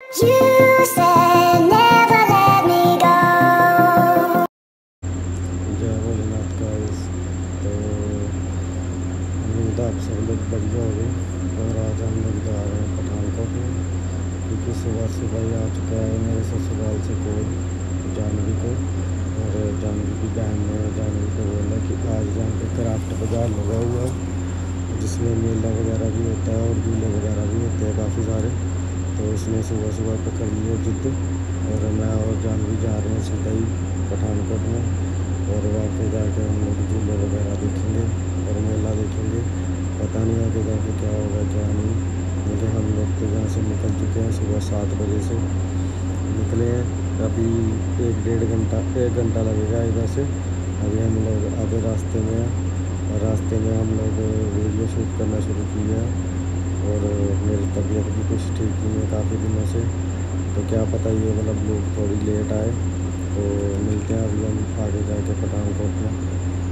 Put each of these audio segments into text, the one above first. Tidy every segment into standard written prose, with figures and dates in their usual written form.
You said never let me go. जय Bholenath guys. तो उम्मीद आप सब लोग बढ़िया हो गए। और आज हम लोग जा रहे हैं पठानकोट में, क्योंकि सुबह सुबह ही आ चुका है मेरे ससुराल से कोड जानवी को। और जानवी की बहन ने जानवी को बोला कि आज यहाँ पे क्राफ्ट बाज़ार लगा हुआ है, जिसमें मेला वगैरह भी होता है और झूले वगैरह भी होते हैं काफ़ी सारे। तो उसने सुबह सुबह पकड़ लिया जिद, और मैं और जानवी जा रहे हैं सीधा ही पठानकोट में। और वहाँ पे जाके हम लोग झूले वगैरह देखेंगे और मेला देखेंगे। पता नहीं आगे जाके क्या होगा क्या नहीं, क्योंकि हम लोग तो यहाँ से निकल चुके हैं, सुबह 7 बजे से निकले हैं। अभी 1 घंटा लगेगा इधर से। अभी हम लोग आधे रास्ते में हैं, और रास्ते में हम लोग वीडियो शूट करना शुरू किया है। और मेरी तबीयत भी कुछ ठीक नहीं है काफ़ी दिनों से, तो क्या पता ये मतलब लोग थोड़ी लेट आए। तो मिलते हैं अभी हम आगे जाके पठानकोट में।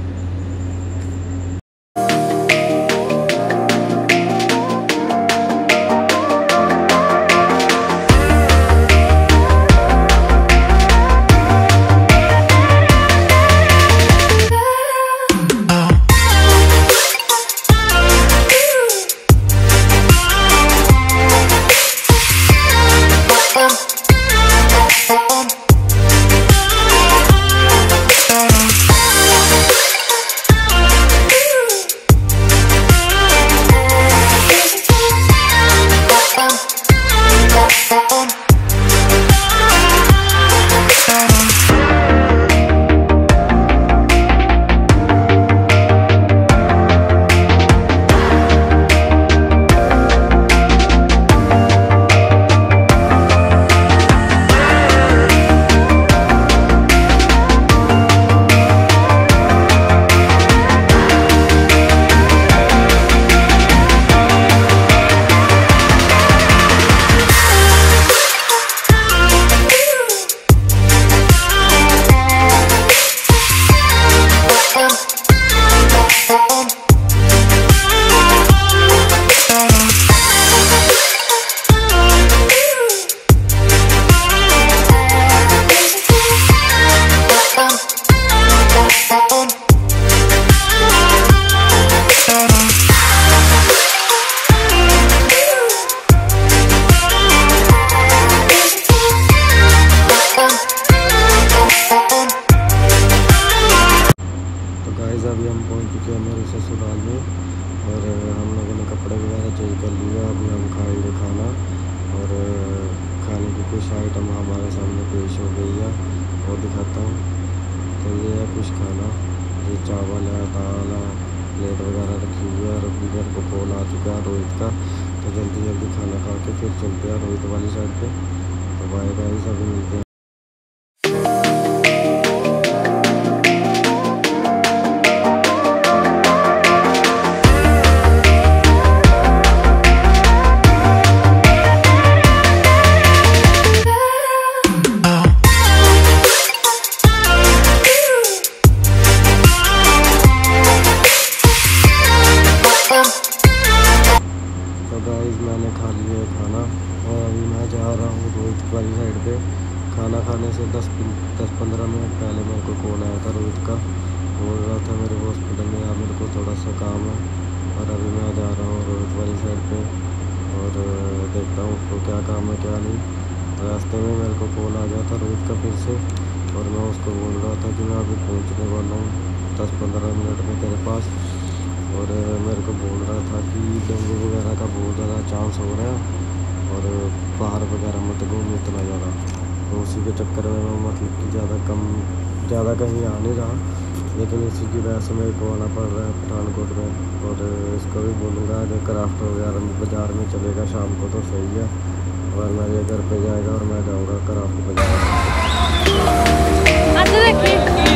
अभी हम पहुंच चुके हैं मेरे ससुराल में, और हम लोगों ने कपड़े वगैरह चेंज कर लिया। अभी हम खाएंगे खाना, और खाने की कुछ आइटम हमारे सामने पेश हो गई है, वो दिखाता हूँ। तो ये है कुछ खाना, ये चावल है, दाल है, प्लेट वगैरह रखी हुई है। और अभी घर को कॉल आ चुका है रोहित का, तो जल्दी जल्दी खाना खा के फिर चलते हैं रोहित वाली साइड पे। तो बाय गाइस, अभी मिलते हैं। मैंने खा लिया है खाना, और अभी मैं जा रहा हूँ रोहित वाली साइड पे। खाना खाने से 10-15 मिनट पहले मेरे को कॉल आया था रोहित का, बोल रहा था मेरे हॉस्पिटल में मेरे को थोड़ा सा काम है। और अभी मैं जा रहा हूँ रोहित वाली साइड पे, और देखता हूँ उसको क्या काम है क्या नहीं। रास्ते में मेरे को कॉल आ गया था रोहित का फिर से, और मैं उसको बोल रहा था कि मैं अभी पहुँचने वाला हूँ 10-15 मिनट में तेरे पास। और मेरे को बोल रहा था कि डेंगू वगैरह का बहुत ज़्यादा चांस हो रहा है, और बाहर वगैरह मत घूम इतना ज़्यादा। तो उसी के चक्कर में मैं मतलब कि ज़्यादा कहीं आ नहीं रहा, लेकिन इसी की वजह से मेरे को आना पड़ रहा है पठानकोट में। और इसको भी बोलूँगा अगर क्राफ्ट वगैरह बाज़ार में चलेगा शाम को तो सही है, और मेरे घर पे जाएगा और मैं जाऊँगा क्राफ्ट बाज़ार।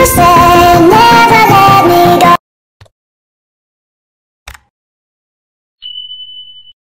say